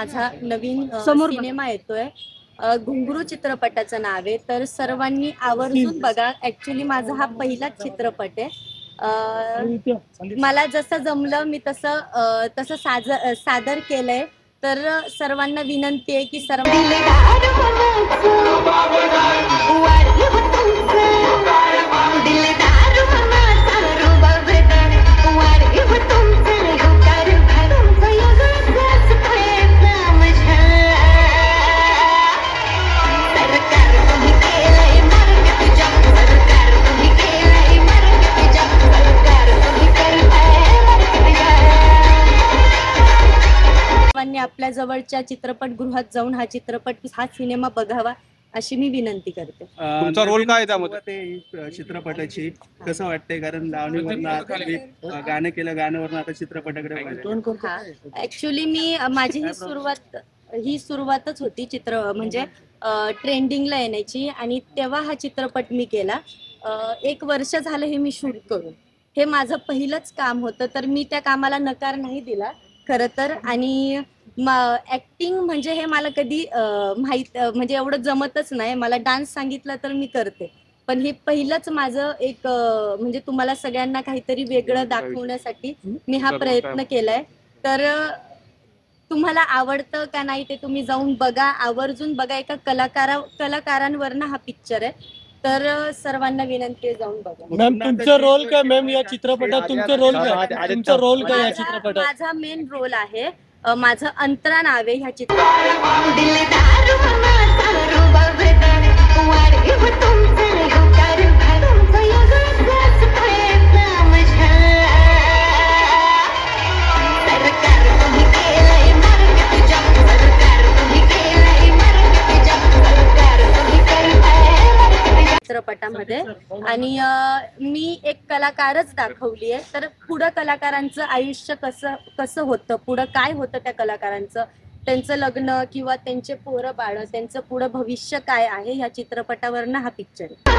माझा नवीन सिनेमा येतोय, घुंगरू चित्रपटाचं नाव आहे. तर सर्वांनी आवर्जून बघा. ऍक्च्युली माझा हा पहिलाच चित्रपट आहे. मला जसं जमलं मी तसं सादर केलंय. तर सर्वांना विनंती आहे की सर्व आपल्या जवळच्या चित्रपटगृहात जाऊन हा सिनेमा बघावा अशी मी विनंती करते. तुमचा रोल काय त्यामध्ये? ते चित्रपटाची कसं वाटतंय, कारण लावणीवरनं गाणं केलं, गाण्यावरनं आता चित्रपटाकडे. ऍक्च्युली माझी ही सुरुवातच होती म्हणजे ट्रेंडिंगला येण्याची, आणि तेव्हा हा चित्रपट मी केला. 1 वर्ष झालं हे मी शूट करून. हे माझं पहिलंच काम होतं, तर मी त्या कामाला नकार नाही दिला खरं तर. आणि ऍक्टिंग म्हणजे हे मला कधी म्हणजे एवढं जमतच नाही. मला डान्स सांगितला तर मी करते, पण हे पहिलंच माझं एक म्हणजे तुम्हाला सगळ्यांना काहीतरी वेगळं दाखवण्यासाठी मी हा प्रयत्न केलाय. तर तुम्हाला आवडतं का नाही ते तुम्ही जाऊन बघा, आवर्जून बघा. एका कलाकारांवरनं हा पिक्चर आहे. तर सर्वांना विनंती आहे जाऊन बघा. मॅम तुमचा रोल काय मॅम या चित्रपटात? तुमचा रोल काय या चित्रपटात? माझा मेन रोल आहे, माझं अंतरा नाव आहे ह्या चित्रपटात. चित्रपटामध्ये आणि मी एक कलाकारच दाखवली आहे. तर पुढं कलाकारांचं आयुष्य कसं होतं, पुढं काय होतं त्या कलाकारांचं, त्यांचं लग्न किंवा त्यांचे पोरं बाळ, त्यांचं पुढं भविष्य काय आहे, ह्या चित्रपटावरनं हा पिक्चर आहे.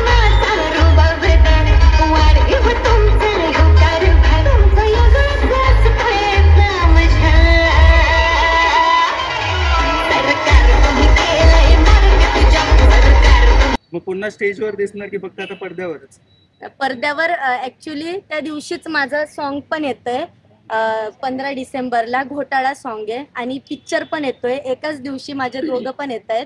मग पुन्हा स्टेजवर दिसणार की फक्त आता पडद्यावरच? पडद्यावर ऍक्च्युली त्या दिवशीच माझं सॉन्ग पण येतंय. 15 डिसेंबरला घोटाळा सॉन्ग आहे आणि पिक्चर पण येतोय. एकाच दिवशी माझे दोघं पण येत आहेत.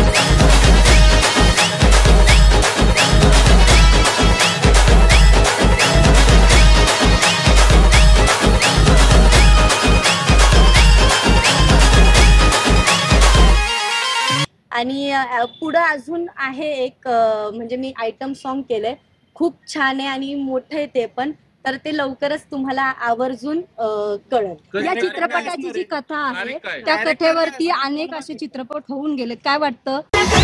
आणि पुढं अजून आहे एक म्हणजे मी आयटम सॉन्ग केलंय, खूप छान आहे आणि मोठं आहे ते पण. तर ते लवकरच तुम्हाला आवर्जून कळेल. या चित्रपटाची जी कथा आहे त्या कथेवरती अनेक असे चित्रपट होऊन गेले. काय वाटतं?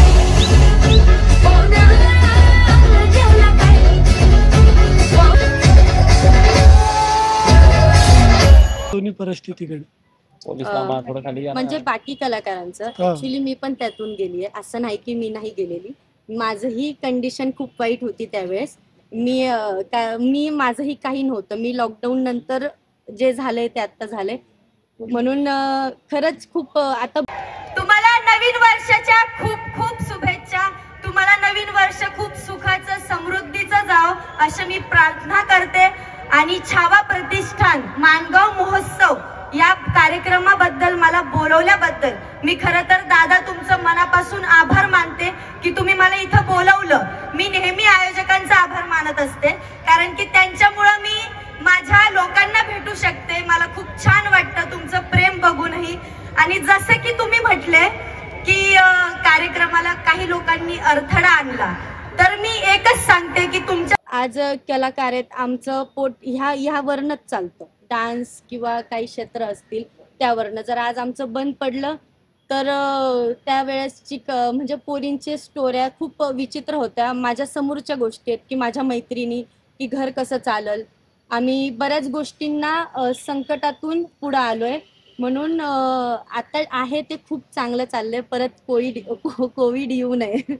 दोन्ही परिस्थितीकडे म्हणजे बाकी कलाकारांचं ऍक्च्युली मी पण त्यातून गेलीये. असं नाही की मी नाही गेलेली. माझंही कंडिशन खूप वाईट होती त्यावेळेस. माझंही काही नव्हतं. मी लॉकडाऊन नंतर जे झालंय ते आता झालंय. म्हणून खरंच खूप आता तुम्हाला नवीन वर्षाच्या खूप खूप शुभेच्छा. तुम्हाला नवीन वर्ष खूप सुखाचं समृद्धीचं जावं अशी मी प्रार्थना करते. आणि छावा प्रतिष्ठान माणगाव महोत्सव या कार्यक्रमाबद्दल मला बोलवल्याबद्दल मी खरं तर दादा तुमचं मनापासून आभार मानते की तुम्ही मला इथं बोलवलं. मी नेहमी आयोजकांचा आभार मानत असते, कारण की त्यांच्यामुळं मी माझ्या लोकांना भेटू शकते. मला खूप छान वाटतं तुमचं प्रेम बघूनही. आणि जसं की तुम्ही म्हटले की कार्यक्रमाला काही लोकांनी अडथळा आणला, तर मी एकच सांगते की तुमच्या आज कलाकार आहेत, आमचं पोट ह्यावरनच चालतं. डान्स किंवा काही क्षेत्र असतील त्यावरनं. जर आज आमचं बंद पडलं तर त्यावेळेसची म्हणजे पोरींच्या स्टोऱ्या खूप विचित्र होत्या. माझ्या समोरच्या गोष्टी आहेत की माझ्या मैत्रिणी, की घर कसं चालल. आम्ही बऱ्याच गोष्टींना संकटातून पुढे आलोय. म्हणून आता आहे ते खूप चांगलं चाललंय. परत कोविड येऊ नये.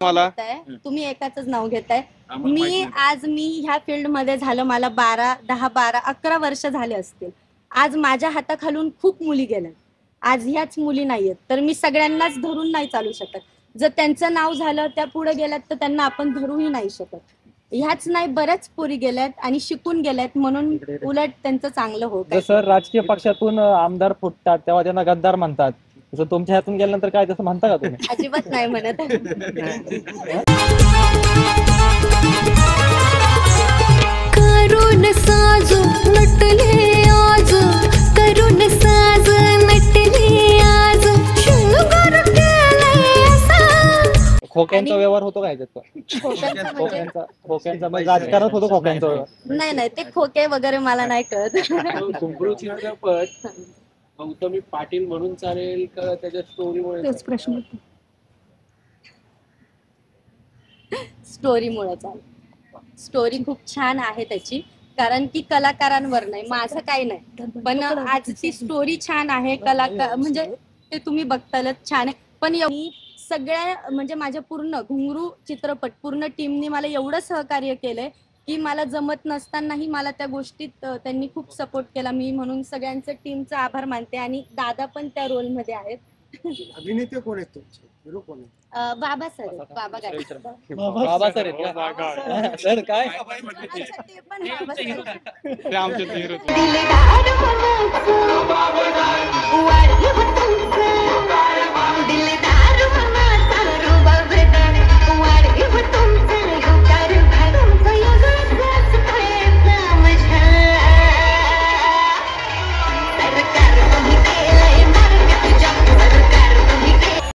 मला तुम्ही एकाच नाव घेताय. मी ह्या फील्ड मध्ये झालं मला 11 वर्ष झाले असतील. आज माझ्या हाताखालून खूप मुली गेल्या, आज ह्याच मुली नाहीयेत. तर मी सगळ्यांनाच धरून नाही चालू शकत. जर त्यांचं नाव झालं त्या पुढे गेल्यात तर त्यांना आपण धरूही नाही शकत. ह्याच नाही बऱ्याच पोरी गेल्यात आणि शिकून गेल्यात, म्हणून उलट त्यांचं चांगलं होत. जसं राजकीय पक्षातून आमदार फुटतात तेव्हा त्यांना गद्दार म्हणतात, तसं तुमच्या हातून गेल्यानंतर काय तसं म्हणता का तुम्ही? अजिबात नाही म्हणत. करून साजू नटले आज, करून साज नटले आज, शृंगार केलाय असा. खोक्यांचा व्यवहार होतो काय त्याचा? खोक्यांचा म्हणजे राजकारणात होतो खोक्यांचा व्यवहार? नाही ते खोके वगैरे मला नाही कळत. घुंगरू चित्रपट गौतमी पाटील म्हणून चालेल का त्याच्या स्टोरीमुळे? तोच प्रश्न. स्टोरीमुळे चालेल. स्टोरी खूप छान आहे त्याची, कारण की कलाकारांवर नाही, माझं काही नाही, पण आज ती स्टोरी छान आहे. कलाकार म्हणजे ते तुम्ही बघतालच छान आहे. पण सगळ्या म्हणजे माझ्या पूर्ण घुंगरू चित्रपट पूर्ण टीमने मला एवढं सहकार्य केलंय की मला जमत नसतानाही मला त्या गोष्टीत त्यांनी खूप सपोर्ट केला. मी म्हणून सगळ्यांचं टीमचा आभार मानते. आणि दादा पण त्या रोल मध्ये आहेत. अभिनेते कोण आहेत तुमचे? हिरो कोण आहेत? बाबा सर आहेत. बाबा गायकवाड. बाबा सर आहेत का? सर काय ते पण बाबा सर. ते आमचे हिरो. दिलदार मनाचं वाढलं तुमचं, दिलदार